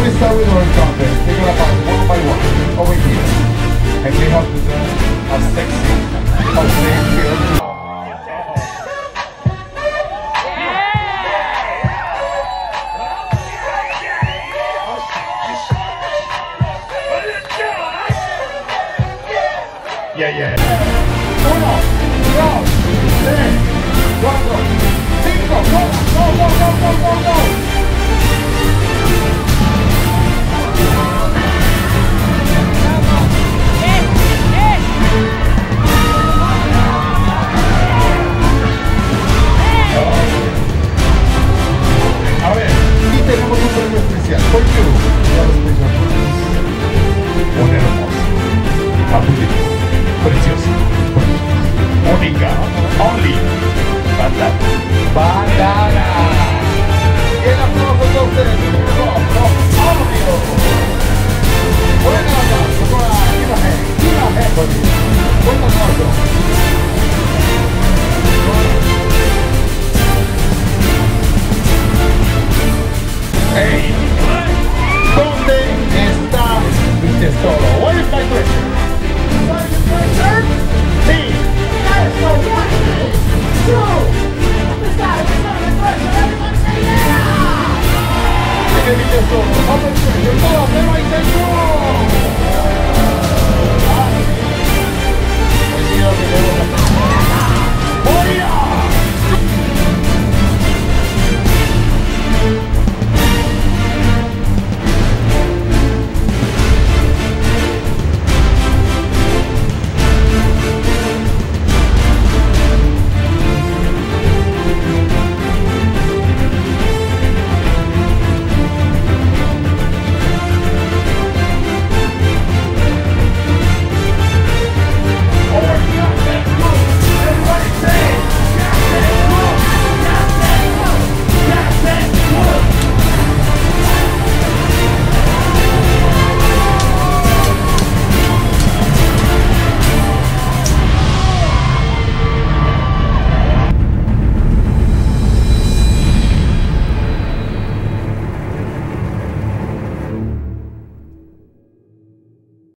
we start with our content. Take it apart one by one. Over here. And we have to do a sexy, here. Yeah. 1, 2, 3, 4, 5, go! A ver, y tenemos un premio especial. ¿Por qué? Un hermoso, capulito, precioso, única, only, bandana. Y el aplauso a ustedes. Audio. Buen aplauso. Give a hand, buddy. Buen aplauso. Hey, ¿dónde está mi tesoro? Where is my treasure? Sí. Eso, 1, 2, ¿dónde está el tesoro? Everybody say yeah! ¿Dónde mi tesoro? ¿Dónde el treasure? Todos, everybody say no! Hoy quiero que